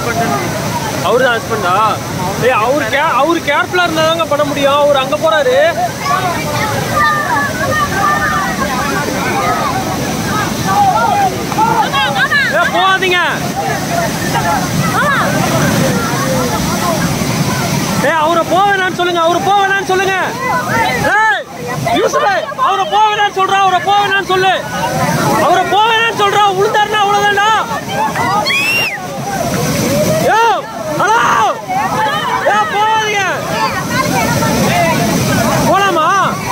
அவரு தான் ஹஸ்பண்டா? ஏய் அவரு கேர்ஃபுல்லா இருந்தாதாங்க பண்ண முடியும். அவர் அங்க போறாரு. போகாதீங்க. அவரை போவேனான்னு சொல்லுங்க. அவரை போவேனான்னு சொல்லுங்க. அவரை போவேனான்னு சொல்றா. அவரை போவேனான்னு சொல்லு. அவரை போவேனான்னு சொல்றா. உளுந்தாருன்னா அவ்வளவுதான்டா. ஹலோ போகாதீங்க. போலாமா?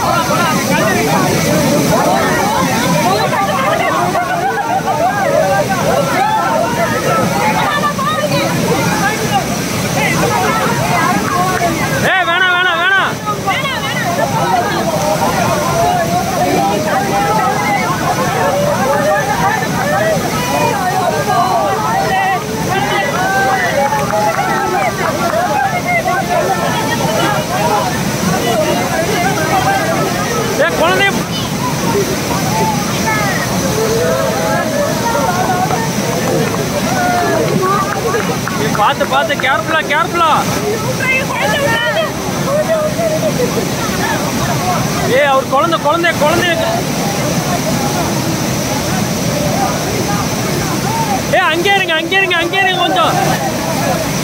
வேணாம் வேணாம் வேணாம். குழந்தை பார்த்து பார்த்து கேர்ஃபுல்லா கேர்ஃபுல்லா. அவர் குழந்தை குழந்தை குழந்தை. அங்கே இருங்க அங்கே இருங்க அங்கே இருங்க கொஞ்சம்.